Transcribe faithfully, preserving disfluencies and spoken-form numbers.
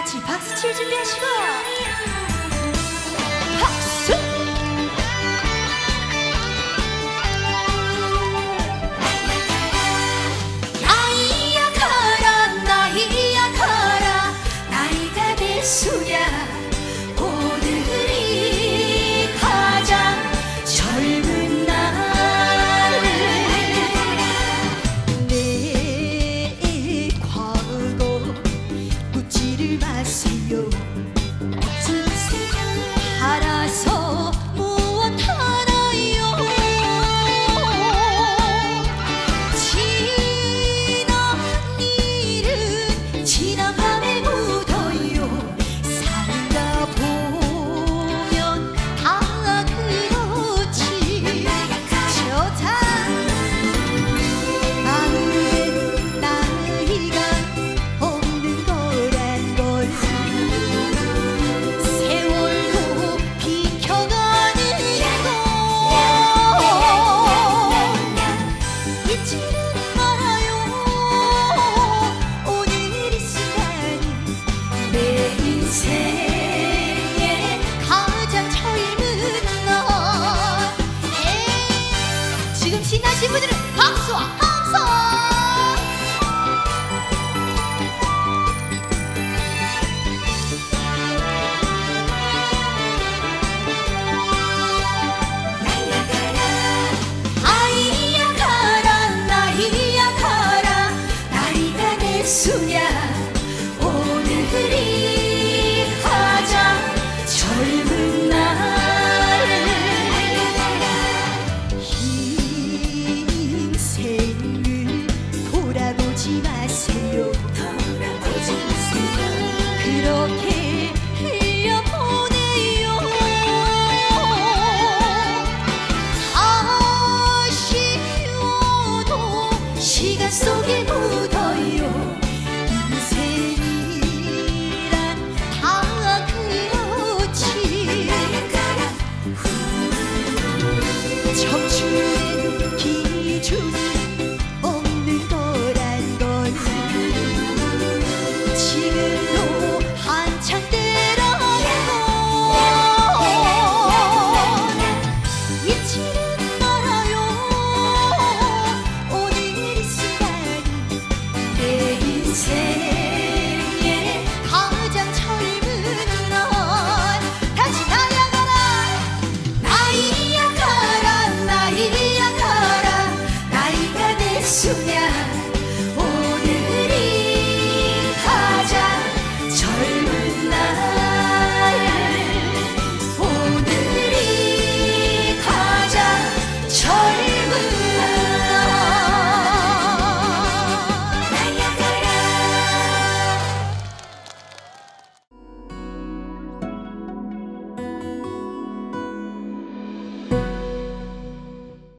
같이 박수 칠 준비하시고 박수! 나이야 가라 나이야 가라 나이가 됐으랴 오늘이 가장 젊은 날 내 과거 묻지를 마세요 알아서 무엇 하나요 지난 일은 지나감에 묻어요 살다 보면 다 그렇지 좋다 아무래도 나이가 없는 거란 걸 세월도 비켜가는 거 잊지는 말아요 오늘 이 순간이 내 인생의 가장 젊은 날 지금 신나신 분들은 박수와